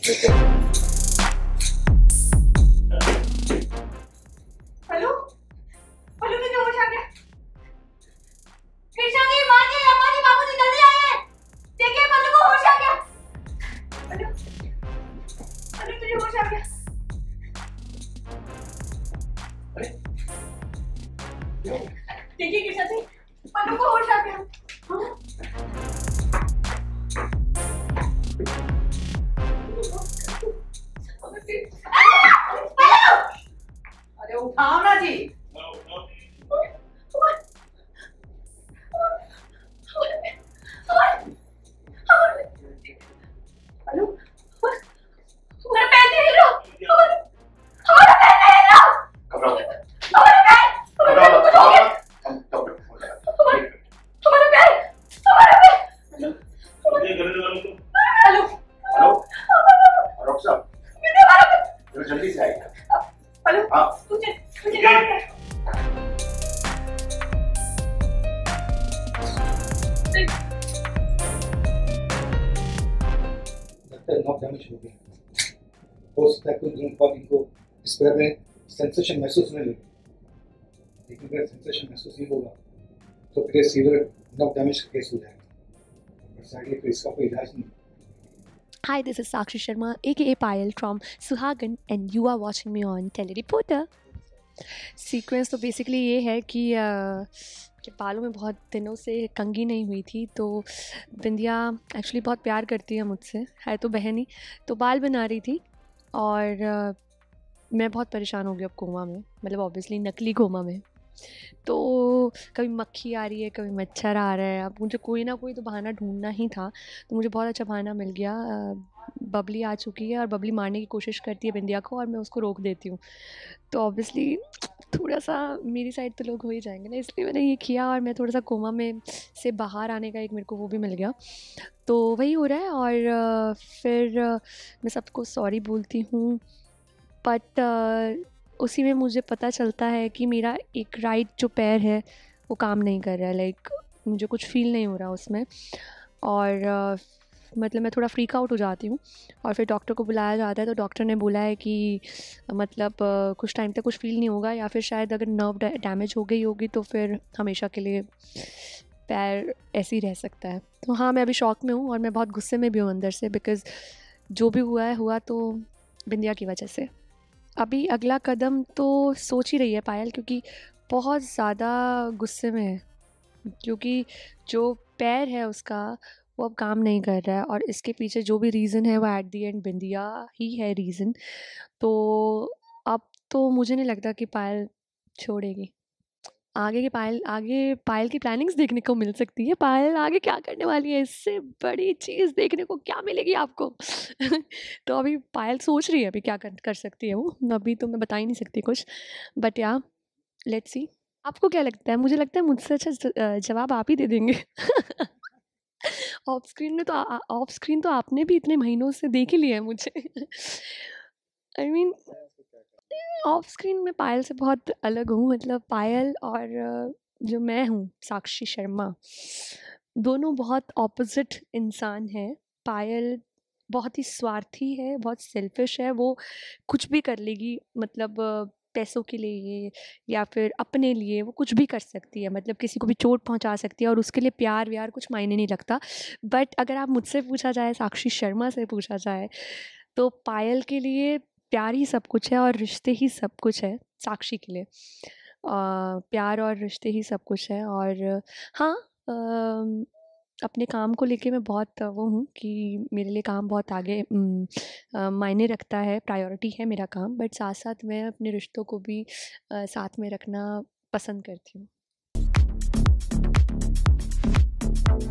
Hello hello, मुझे होश आ गया। कृष्णा जी, माँ जी, अम्मा जी, बाबू जी, जल्दी आइए। देखिए, पल्लू को होश आ गया। हेलो हेलो, मुझे होश आ गया। देखिए कृष्णा जी, पल्लू को होश आ गया। हाँ? अरे उठाओ ना जी। हेलो, मेरा पैर नहीं हिल रहा। हमारा पैर नहीं हिल रहा। घबराओ हमारा पैर, घबराओ मत, घबराओ मत, हम डॉक्टर को फोन लगाते हैं। हमारा पैर, हमारा पैर। हेलो हेलो डॉक्टर साहब, जरा जल्दी से आइए। हेलो, हाँ मुझे मुझे नॉक डैमेज हो गया। हो सकता है कुछ दिनों बाद इनको इस पैर में सेंसेशन महसूस होने लगे, लेकिन अगर सेंसेशन महसूस नहीं होगा तो फिर सीवियर नॉक डैमेज का केस हो जाएगा। और सैडली फिर इसका कोई इलाज नहीं। Hi, this is Sakshi Sharma, aka Payal from Suhagan, and you are watching me on Telereporter. Sequence तो बेसिकली ये है कि बालों में बहुत दिनों से कंघी नहीं हुई थी, तो बिंदिया एक्चुअली बहुत प्यार करती है मुझसे, है तो बहन ही, तो बाल बना रही थी और मैं बहुत परेशान हो गई अब कोमा में, मतलब ऑब्वियसली नकली कोमा में। तो कभी मक्खी आ रही है, कभी मच्छर आ रहा है, अब मुझे कोई ना कोई तो बहाना ढूंढना ही था, तो मुझे बहुत अच्छा बहाना मिल गया। बबली आ चुकी है और बबली मारने की कोशिश करती है बिंदिया को और मैं उसको रोक देती हूँ, तो ऑब्वियसली थोड़ा सा मेरी साइड तो लोग हो ही जाएंगे ना, इसलिए मैंने ये किया और मैं थोड़ा सा कोमा में से बाहर आने का एक मेरे को वो भी मिल गया, तो वही हो रहा है। और फिर मैं सबको सॉरी बोलती हूँ, बट उसी में मुझे पता चलता है कि मेरा एक राइट जो पैर है वो काम नहीं कर रहा है, लाइक मुझे कुछ फील नहीं हो रहा उसमें, और मतलब मैं थोड़ा फ्रीक आउट हो जाती हूँ। और फिर डॉक्टर को बुलाया जाता है, तो डॉक्टर ने बोला है कि मतलब कुछ टाइम तक कुछ फील नहीं होगा, या फिर शायद अगर नर्व डैमेज हो गई होगी तो फिर हमेशा के लिए पैर ऐसे ही रह सकता है। तो हाँ, मैं अभी शॉक में हूँ और मैं बहुत गुस्से में भी हूँ अंदर से, बिकॉज़ जो भी हुआ है हुआ तो बिंदिया की वजह से। अभी अगला कदम तो सोच ही रही है पायल, क्योंकि बहुत ज़्यादा गुस्से में है, क्योंकि जो पैर है उसका वो अब काम नहीं कर रहा है और इसके पीछे जो भी रीज़न है वो एट दी एंड बिंदिया ही है रीज़न। तो अब तो मुझे नहीं लगता कि पायल छोड़ेगी। आगे पायल की प्लानिंग्स देखने को मिल सकती है। पायल आगे क्या करने वाली है, इससे बड़ी चीज़ देखने को क्या मिलेगी आपको। तो अभी पायल सोच रही है अभी क्या कर सकती है वो, अभी तो मैं बता ही नहीं सकती कुछ, बट या लेट्स सी। आपको क्या लगता है? मुझे लगता है मुझसे अच्छा जवाब आप ही दे देंगे। ऑफ स्क्रीन तो आपने भी इतने महीनों से देख ही लिया है मुझे। आई मीन ऑफ स्क्रीन में पायल से बहुत अलग हूँ, मतलब पायल और जो मैं हूँ साक्षी शर्मा, दोनों बहुत ऑपोजिट इंसान हैं। पायल बहुत ही स्वार्थी है, बहुत सेल्फिश है, वो कुछ भी कर लेगी, मतलब पैसों के लिए या फिर अपने लिए वो कुछ भी कर सकती है, मतलब किसी को भी चोट पहुंचा सकती है और उसके लिए प्यार व्यार कुछ मायने नहीं रखता। बट अगर आप मुझसे पूछा जाए, साक्षी शर्मा से पूछा जाए, तो पायल के लिए प्यार ही सब कुछ है और रिश्ते ही सब कुछ है। साक्षी के लिए प्यार और रिश्ते ही सब कुछ है। और हाँ, अपने काम को लेके मैं बहुत वो हूँ कि मेरे लिए काम बहुत आगे मायने रखता है, प्रायोरिटी है मेरा काम, बट साथ साथ मैं अपने रिश्तों को भी साथ में रखना पसंद करती हूँ।